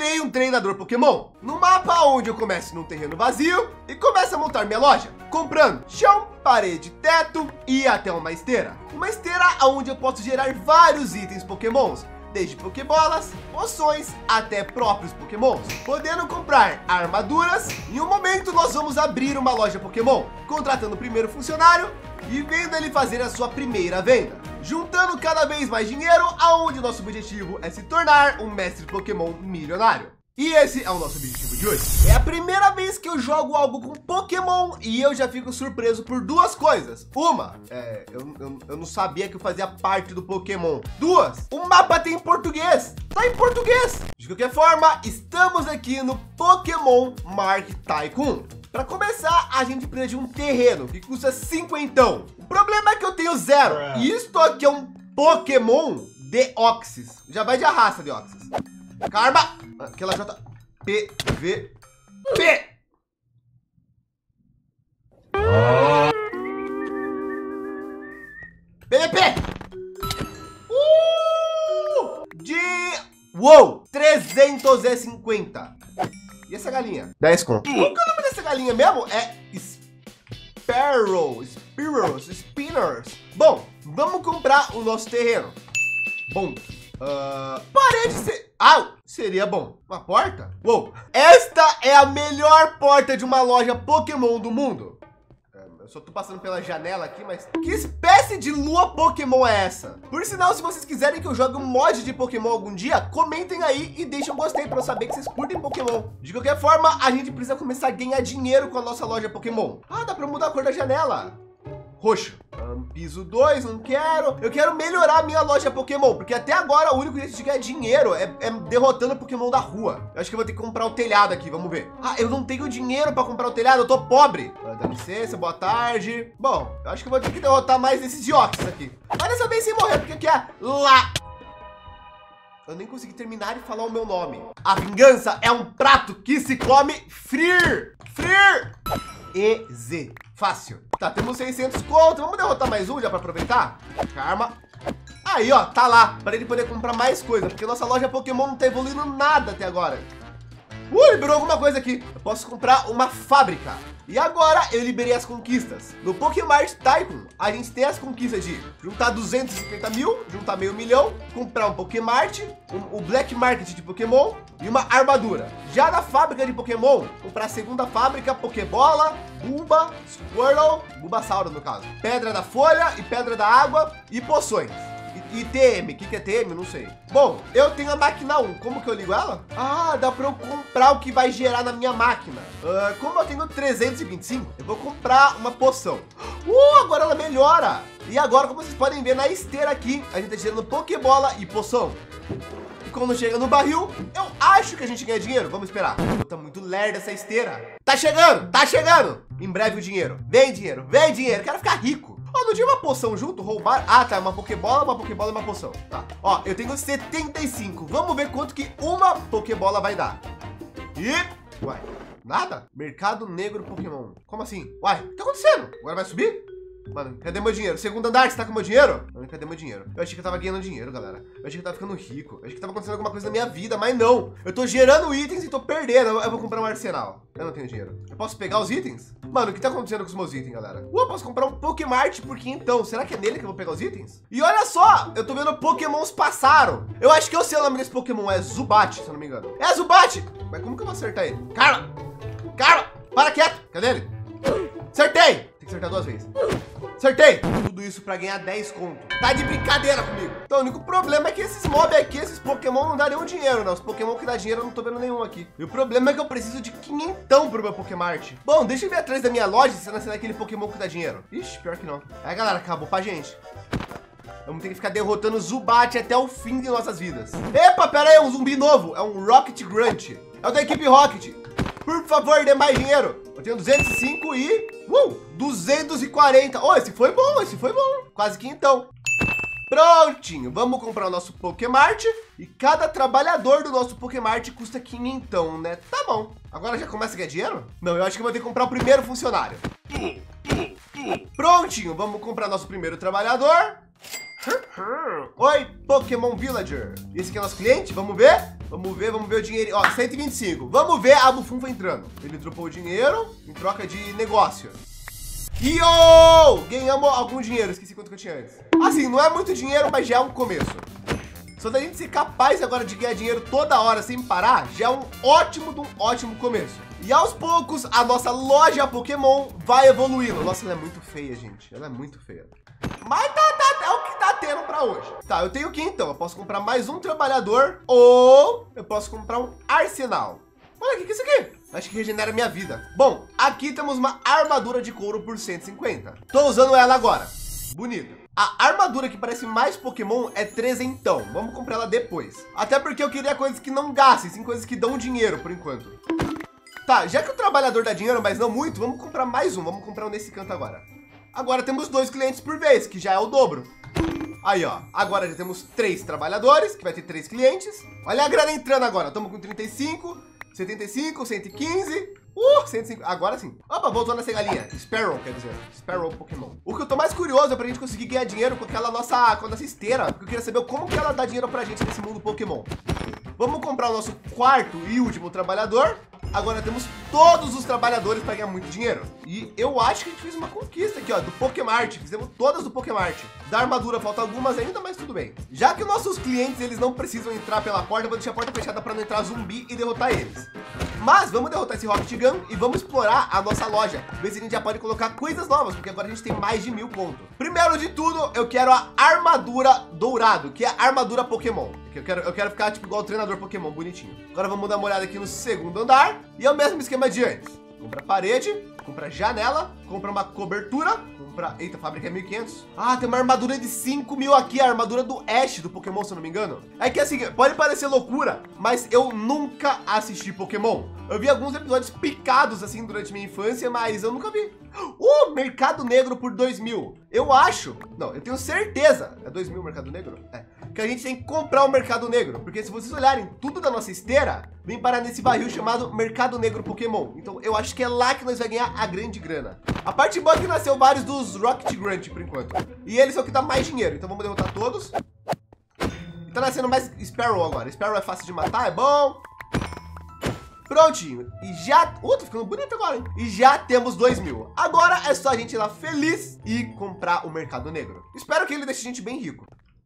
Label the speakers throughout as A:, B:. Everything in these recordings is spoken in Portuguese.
A: criei um treinador Pokémon no mapa onde eu começo num terreno vazio e começo a montar minha loja, comprando chão, parede, teto e até uma esteira. Uma esteira onde eu posso gerar vários itens Pokémons, desde Pokébolas, poções até próprios Pokémons, podendo comprar armaduras. Em um momento nós vamos abrir uma loja Pokémon, contratando o primeiro funcionário e vendo ele fazer a sua primeira venda, juntando cada vez mais dinheiro, aonde nosso objetivo é se tornar um mestre Pokémon milionário. E esse é o nosso objetivo de hoje. É a primeira vez que eu jogo algo com Pokémon e eu já fico surpreso por duas coisas. Uma, eu não sabia que eu fazia parte do Pokémon. Duas, o mapa tem em português. Tá em português. De qualquer forma, estamos aqui no Pokémon Mark Tycoon. Para começar, a gente precisa de um terreno que custa 50. O problema é que eu tenho 0. E isto aqui é um Pokémon Deoxys. Já vai de arrasta, Deoxys. Karma. Aquela JPVP. PVP. Uou! 350. E essa galinha? 10 conto. Qual que é o nome dessa galinha mesmo? É Spinners. Bom, vamos comprar o nosso terreno. Bom, parede seria bom. Uma porta? Uou! Esta é a melhor porta de uma loja Pokémon do mundo. Eu só tô passando pela janela aqui, mas que espécie de lua Pokémon é essa? Por sinal, se vocês quiserem que eu jogue um mod de Pokémon algum dia, comentem aí e deixem um gostei para eu saber que vocês curtem Pokémon. De qualquer forma, a gente precisa começar a ganhar dinheiro com a nossa loja Pokémon. Ah, dá para mudar a cor da janela. Roxo. Piso 2, não quero. Eu quero melhorar a minha loja Pokémon, porque até agora o único jeito de ganhar dinheiro é derrotando Pokémon da rua. Eu acho que eu vou ter que comprar o telhado aqui, vamos ver. Ah, eu não tenho dinheiro para comprar o telhado, eu tô pobre. Dá licença, boa tarde. Bom, eu acho que eu vou ter que derrotar mais esses Deoxys aqui. Mas dessa vez sem morrer, porque aqui é lá. Eu nem consegui terminar de falar o meu nome. A vingança é um prato que se come frir. EZ. Fácil. Tá, temos 600 conto. Vamos derrotar mais um já para aproveitar? Karma. Aí, ó, tá lá. Para ele poder comprar mais coisa, porque nossa loja Pokémon não tá evoluindo nada até agora. Liberou alguma coisa aqui. Eu posso comprar uma fábrica. E agora eu liberei as conquistas. No Pokémon Tycoon, a gente tem as conquistas de juntar 250 mil, juntar meio milhão, comprar um Pokémart, o Black Market de Pokémon e uma armadura. Já na fábrica de Pokémon, comprar a segunda fábrica, Pokébola, Bulba, Squirtle, Bulbasauro no caso, Pedra da Folha e Pedra da Água e poções. E TM, o que é TM? Não sei. Bom, eu tenho a máquina 1, como que eu ligo ela? Ah, dá pra eu comprar o que vai gerar na minha máquina. Como eu tenho 325, eu vou comprar uma poção. Agora ela melhora. E agora, como vocês podem ver na esteira aqui, a gente tá gerando Pokébola e poção. E quando chega no barril, eu acho que a gente ganha dinheiro. Vamos esperar. Tá muito lerda essa esteira. Tá chegando, tá chegando. Em breve o dinheiro. Vem dinheiro, vem dinheiro. Quero ficar rico. Não tinha uma poção junto? Roubar? Ah, tá. Uma Pokébola e uma poção. Tá. Ó, eu tenho 75. Vamos ver quanto que uma Pokébola vai dar. E... Uai, nada? Mercado Negro Pokémon. Como assim? Uai, o que tá acontecendo? Agora vai subir? Mano, cadê meu dinheiro? Segundo andar, você tá com meu dinheiro? Mano, cadê meu dinheiro? Eu achei que eu tava ganhando dinheiro, galera. Eu achei que eu tava ficando rico. Eu achei que tava acontecendo alguma coisa na minha vida, mas não. Eu tô gerando itens e tô perdendo. Eu vou comprar um arsenal. Eu não tenho dinheiro. Eu posso pegar os itens? Mano, o que tá acontecendo com os meus itens, galera? Eu posso comprar um Pokémart por quintão. Será que é nele que eu vou pegar os itens? E olha só, eu tô vendo Pokémons passaram. Eu acho que eu sei o nome desse Pokémon. É Zubat, se eu não me engano. É Zubat! Mas como que eu vou acertar ele? Carla! Para quieto! Cadê ele? Acertei! Tem que acertar 2 vezes. Acertei! Tudo isso pra ganhar 10 conto. Tá de brincadeira comigo. Então, o único problema é que esses mobs aqui, esses Pokémon não dão nenhum dinheiro, né? Os Pokémon que dá dinheiro eu não tô vendo nenhum aqui. E o problema é que eu preciso de 500 pro meu Pokémart. Bom, deixa eu ver atrás da minha loja se não é aquele Pokémon que dá dinheiro. Ixi, pior que não. Aí, galera, acabou pra gente. Vamos ter que ficar derrotando o Zubat até o fim de nossas vidas. Epa, pera aí, é um zumbi novo. É um Rocket Grunt. É o da equipe Rocket. Por favor, dê mais dinheiro. Eu tenho 205 e... 240. Oh, esse foi bom, Quase que então. Prontinho, vamos comprar o nosso Pokémart. E cada trabalhador do nosso Pokémart custa 500, né? Tá bom. Agora já começa a ganhar dinheiro? Não, eu acho que eu vou ter que comprar o primeiro funcionário. Prontinho, vamos comprar nosso primeiro trabalhador. Oi, Pokémon Villager. Esse aqui é nosso cliente, vamos ver? Vamos ver o dinheiro. Ó, 125. Vamos ver a bufunfa entrando. Ele dropou o dinheiro em troca de negócio. Yo! Ganhamos algum dinheiro. Esqueci quanto que eu tinha antes. Assim, não é muito dinheiro, mas já é um começo. Só da gente ser capaz agora de ganhar dinheiro toda hora sem parar, já é um ótimo começo. E aos poucos, a nossa loja Pokémon vai evoluindo. Nossa, ela é muito feia, gente. Ela é muito feia. Mas é o que tá tendo pra hoje. Tá, eu tenho aqui então. Eu posso comprar mais um trabalhador ou eu posso comprar um arsenal. Olha, o que é isso aqui? Acho que regenera minha vida. Bom, aqui temos uma armadura de couro por 150. Tô usando ela agora. Bonita. A armadura que parece mais Pokémon é trezentão. Vamos comprar ela depois. Até porque eu queria coisas que não gastem, sim, coisas que dão dinheiro por enquanto. Tá, já que o trabalhador dá dinheiro, mas não muito, vamos comprar mais um. Vamos comprar um nesse canto agora. Agora temos 2 clientes por vez, que já é o dobro. Aí, ó. Agora já temos 3 trabalhadores, que vai ter 3 clientes. Olha a grana entrando agora. Estamos com 35, 75, 115... 105. Agora sim. Opa, voltou nessa galinha. Sparrow, quer dizer. Sparrow Pokémon. O que eu tô mais curioso é pra gente conseguir ganhar dinheiro com aquela com a nossa esteira. Porque eu queria saber como que ela dá dinheiro pra gente nesse mundo Pokémon. Vamos comprar o nosso quarto e último trabalhador. Agora temos todos os trabalhadores para ganhar muito dinheiro. E eu acho que a gente fez uma conquista aqui, ó, do Pokémart. Fizemos todas do Pokémart. Da armadura falta algumas ainda, mas tudo bem. Já que os nossos clientes, eles não precisam entrar pela porta, eu vou deixar a porta fechada para não entrar zumbi e derrotar eles. Mas vamos derrotar esse Rocket Gun e vamos explorar a nossa loja. Ver se a gente já pode colocar coisas novas, porque agora a gente tem mais de 1000 pontos. Primeiro de tudo, eu quero a armadura dourado, que é a armadura Pokémon. Eu quero ficar tipo igual o treinador Pokémon, bonitinho. Agora vamos dar uma olhada aqui no segundo andar. E é o mesmo esquema de antes. Compra parede, compra janela, compra uma cobertura, compra... Eita, a fábrica é 1500. Ah, tem uma armadura de 5000 aqui, a armadura do Ash do Pokémon, se eu não me engano. É que assim, pode parecer loucura, mas eu nunca assisti Pokémon. Eu vi alguns episódios picados assim durante minha infância, mas eu nunca vi. Mercado Negro por 2000. Eu acho, não, eu tenho certeza. É 2000 Mercado Negro? É. Que a gente tem que comprar o Mercado Negro, porque se vocês olharem, tudo da nossa esteira vem parar nesse barril chamado Mercado Negro Pokémon. Então eu acho que é lá que nós vamos ganhar a grande grana. A parte boa é que nasceu vários dos Rocket Grunt por enquanto. E eles são que dá mais dinheiro, então vamos derrotar todos. E tá nascendo mais Sparrow agora. Sparrow é fácil de matar, é bom. Prontinho. E já... tá ficando bonito agora, hein? E já temos 2000. Agora é só a gente ir lá feliz e comprar o Mercado Negro. Espero que ele deixe a gente bem rico.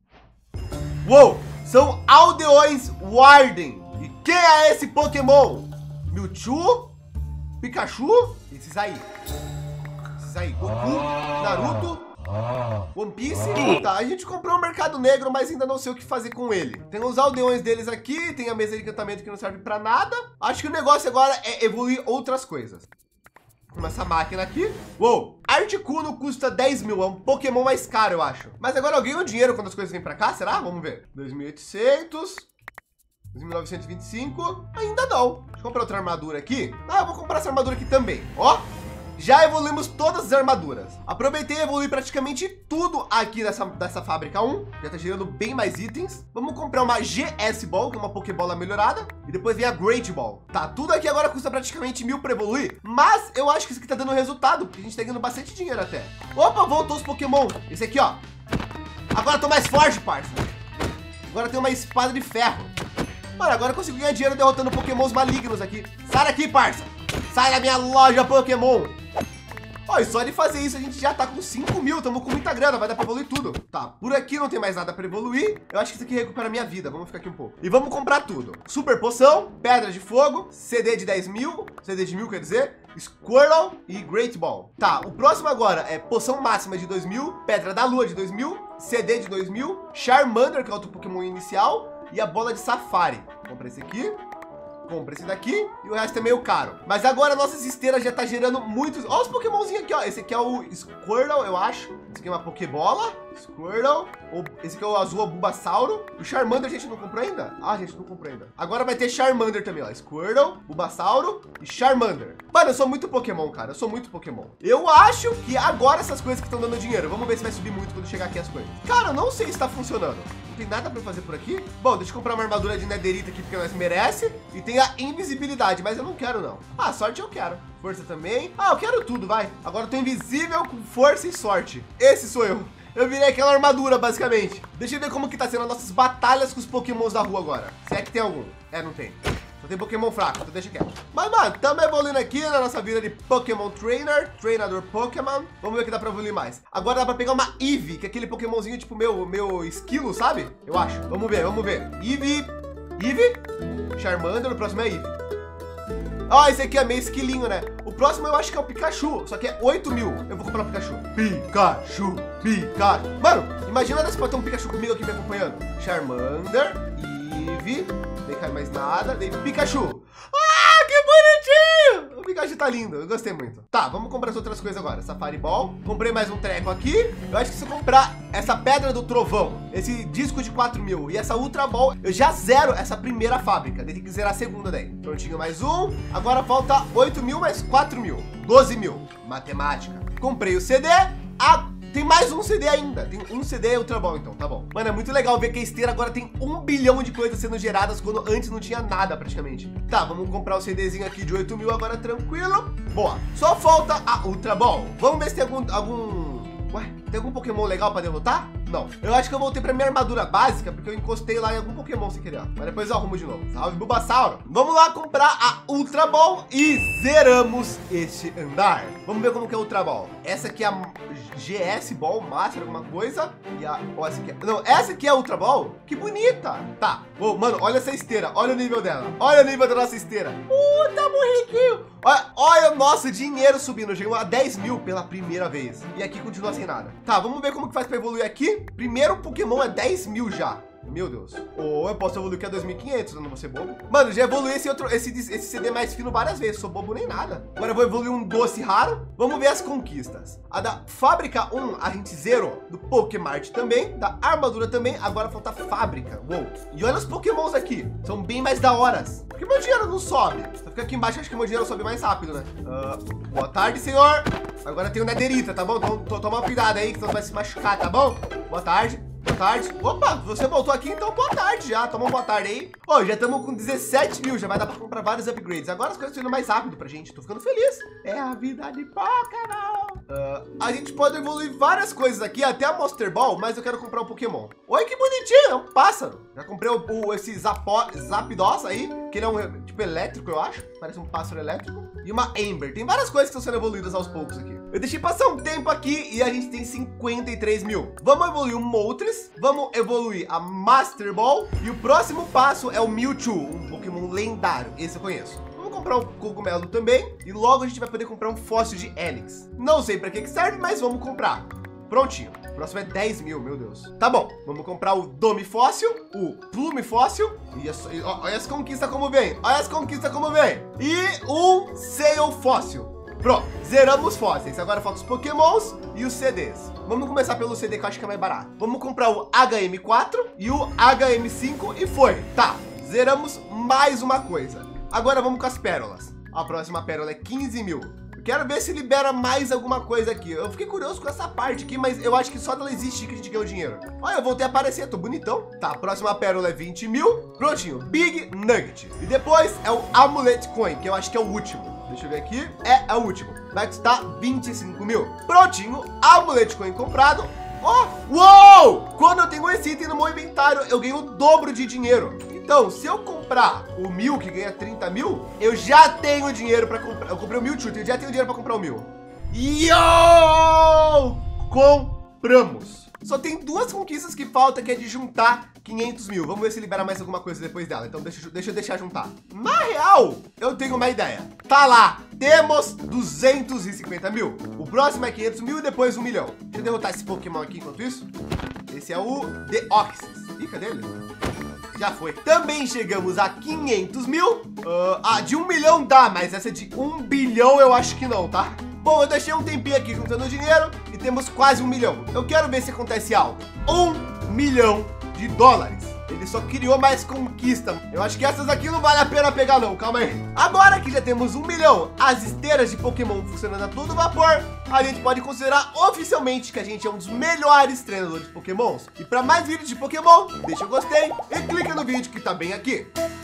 A: Uou! São aldeões Warden. E quem é esse Pokémon? Mewtwo? Pikachu? Esses aí. Goku, Naruto, One Piece. Tá, a gente comprou o Mercado Negro, mas ainda não sei o que fazer com ele. Tem os aldeões deles aqui, tem a mesa de encantamento que não serve pra nada. Acho que o negócio agora é evoluir outras coisas. Como essa máquina aqui. Uou! Articuno custa 10.000, é um Pokémon mais caro, eu acho. Mas agora eu ganho dinheiro quando as coisas vêm pra cá, será? Vamos ver. 2.800... 2.925. Ainda não. Deixa eu comprar outra armadura aqui. Ah, eu vou comprar essa armadura aqui também. Ó, já evoluímos todas as armaduras. Aproveitei e evolui praticamente tudo aqui dessa fábrica 1. Já tá gerando bem mais itens. Vamos comprar uma GS Ball, que é uma Pokébola melhorada. E depois vem a Great Ball. Tá, tudo aqui agora custa praticamente 1000 para evoluir. Mas eu acho que isso aqui tá dando resultado, porque a gente tá ganhando bastante dinheiro até. Opa, voltou os Pokémon. Esse aqui, ó. Agora eu tô mais forte, parça. Agora eu tenho uma espada de ferro. Mano, agora eu consigo ganhar dinheiro derrotando Pokémons malignos aqui. Sai daqui, parça. Sai da minha loja Pokémon. Ó, e só de fazer isso a gente já tá com 5.000. Tamo com muita grana, vai dar pra evoluir tudo. Tá, por aqui não tem mais nada pra evoluir. Eu acho que isso aqui recupera a minha vida. Vamos ficar aqui um pouco. E vamos comprar tudo. Super poção, pedra de fogo, CD de 10.000. CD de 1000, quer dizer. Squirtle e Great Ball. Tá, o próximo agora é poção máxima de 2000, pedra da lua de 2000, CD de 2000, Charmander, que é outro Pokémon inicial, e a bola de Safari. Compra esse aqui, compra esse daqui, e o resto é meio caro. Mas agora nossas esteiras já tá gerando muitos... Ó os Pokémonzinhos aqui, ó. Esse aqui é o Squirtle, eu acho. Esse aqui é uma Pokébola. Squirtle. Esse aqui é o azul, o Bulbasauro. O Charmander a gente não comprou ainda? Ah, a gente não comprou ainda. Agora vai ter Charmander também, ó. Squirtle, Bulbasauro e Charmander. Mano, eu sou muito Pokémon, cara. Eu sou muito Pokémon. Eu acho que agora essas coisas que estão dando dinheiro. Vamos ver se vai subir muito quando chegar aqui as coisas. Cara, eu não sei se tá funcionando. Não tem nada pra fazer por aqui. Bom, deixa eu comprar uma armadura de Netherita aqui, porque nós merece. E tem a invisibilidade, mas eu não quero, não. Ah, sorte eu quero. Força também. Ah, eu quero tudo, vai. Agora eu tô invisível com força e sorte. Esse sou eu. Eu virei aquela armadura, basicamente. Deixa eu ver como que tá sendo as nossas batalhas com os Pokémons da rua agora. Se é que tem algum. É, não tem. Só tem Pokémon fraco, então deixa quieto. Mas, mano, estamos evoluindo aqui na nossa vida de Pokémon Trainer, treinador Pokémon. Vamos ver o que dá pra evoluir mais. Agora dá pra pegar uma Eevee, que é aquele Pokémonzinho tipo meu esquilo, sabe? Eu acho. Vamos ver, vamos ver. Eevee. Charmander, o próximo é Eevee. Ó, esse aqui é meio esquilinho, né? O próximo eu acho que é o Pikachu, só que é 8 mil. Eu vou comprar o Pikachu. Pikachu. Mano, imagina se pode ter um Pikachu comigo aqui me acompanhando. Charmander, Eevee, nem cai mais nada, daí Pikachu. Ah, que bonitinho! O Pikachu tá lindo, eu gostei muito. Tá, vamos comprar as outras coisas agora. Safari Ball, comprei mais um treco aqui. Eu acho que se eu comprar essa Pedra do Trovão, esse disco de 4 mil e essa Ultra Ball, eu já zero essa primeira fábrica. Tem que zerar a segunda daí. Prontinho, mais um. Agora falta 8 mil mais 4 mil. 12 mil. Matemática. Comprei o CD. Tem mais um CD ainda. Tem um CD Ultra Ball, então, tá bom. Mano, é muito legal ver que a esteira agora tem 1 bilhão de coisas sendo geradas, quando antes não tinha nada praticamente. Tá, vamos comprar o CDzinho aqui de 8 mil agora, tranquilo. Boa. Só falta a Ultra Ball. Vamos ver se tem algum... Ué, tem algum Pokémon legal pra derrotar? Não. Eu acho que eu voltei pra minha armadura básica, porque eu encostei lá em algum Pokémon sem querer. Mas depois eu arrumo de novo. Salve, Bulbasauro. Vamos lá comprar a Ultra Ball e zeramos este andar. Vamos ver como que é a Ultra Ball. Essa aqui é a GS Ball, Master, alguma coisa. E a... Ó, essa aqui é... Não, essa aqui é a Ultra Ball. Que bonita. Tá. Oh, mano, olha essa esteira. Olha o nível dela. Olha o nível da nossa esteira. Tá muito riquinho. Olha o nosso dinheiro subindo. Chegou a 10 mil pela primeira vez. E aqui continua sem nada. Tá, vamos ver como que faz pra evoluir aqui. Primeiro Pokémon é 10 mil já. Meu Deus. Ou eu posso evoluir que é 2.500, eu não vou ser bobo. Mano, já evoluí esse CD mais fino várias vezes. Sou bobo nem nada. Agora eu vou evoluir um doce raro. Vamos ver as conquistas. A da Fábrica 1 a gente zerou. Do Pokémart também. Da armadura também. Agora falta Fábrica. Uou. E olha os Pokémons aqui. São bem mais da horas. Por que meu dinheiro não sobe? Só fica aqui embaixo, acho que meu dinheiro sobe mais rápido, né? Boa tarde, senhor. Agora tem o Netherita, tá bom? Então toma cuidado aí, que você não vai se machucar, tá bom? Boa tarde. Boa tarde. Opa, você voltou aqui, então boa tarde já. Toma uma boa tarde aí. Ó, já estamos com 17 mil, já vai dar para comprar vários upgrades. Agora as coisas estão indo mais rápido pra gente. Tô ficando feliz. É a vida de Pokémon. A gente pode evoluir várias coisas aqui, até a Monster Ball, mas eu quero comprar um Pokémon. Oi, que bonitinho, é um pássaro. Já comprei esse Zapdos aí, que ele é um tipo elétrico, eu acho. Parece um pássaro elétrico. E uma Ember. Tem várias coisas que estão sendo evoluídas aos poucos aqui. Eu deixei passar um tempo aqui e a gente tem 53 mil. Vamos evoluir o Moltres, vamos evoluir a Master Ball e o próximo passo é o Mewtwo, um Pokémon lendário. Esse eu conheço. Vamos comprar um cogumelo também e logo a gente vai poder comprar um fóssil de Helix. Não sei para que serve, mas vamos comprar. Prontinho. O próximo é 10 mil, meu Deus. Tá bom, vamos comprar o Dome Fóssil, o Plume Fóssil. E olha as conquistas como vem. Olha as conquistas como vem. E um Sail Fóssil. Pronto, zeramos fósseis. Agora falta os Pokémons e os CDs. Vamos começar pelo CD que eu acho que é mais barato. Vamos comprar o HM4 e o HM5 e foi. Tá, zeramos mais uma coisa. Agora vamos com as pérolas. A próxima pérola é 15 mil. Quero ver se libera mais alguma coisa aqui. Eu fiquei curioso com essa parte aqui, mas eu acho que só dela existir que a gente ganhou dinheiro. Olha, eu voltei a aparecer, tô bonitão. Tá, a próxima pérola é 20 mil. Prontinho, Big Nugget. E depois é o Amulet Coin, que eu acho que é o último. Deixa eu ver aqui. É o último. Vai custar 25 mil. Prontinho, Amulet Coin comprado. Ó, uou! Quando eu tenho esse item no meu inventário, eu ganho o dobro de dinheiro. Então, se eu comprar o 1000, que ganha 30 mil, eu já tenho dinheiro para comprar. Eu comprei o Mewtwo, eu já tenho dinheiro para comprar o 1000. Yo! Compramos. Só tem duas conquistas que falta, que é de juntar 500 mil. Vamos ver se libera mais alguma coisa depois dela. Então deixa eu deixar juntar. Na real, eu tenho uma ideia. Tá lá, temos 250 mil. O próximo é 500 mil e depois 1 milhão. Deixa eu derrotar esse Pokémon aqui enquanto isso. Esse é o Deoxys. Ih, cadê ele? Já foi. Também chegamos a 500 mil. De 1 milhão dá, mas essa de 1 bilhão eu acho que não, tá? Bom, eu deixei um tempinho aqui juntando dinheiro e temos quase 1 milhão. Eu quero ver se acontece algo. 1 milhão de dólares. Ele só criou mais conquista. Eu acho que essas aqui não vale a pena pegar não, calma aí. Agora que já temos 1 milhão, as esteiras de Pokémon funcionando a todo vapor, a gente pode considerar oficialmente que a gente é um dos melhores treinadores de Pokémons. E para mais vídeos de Pokémon, deixa o gostei e clica no vídeo que tá bem aqui.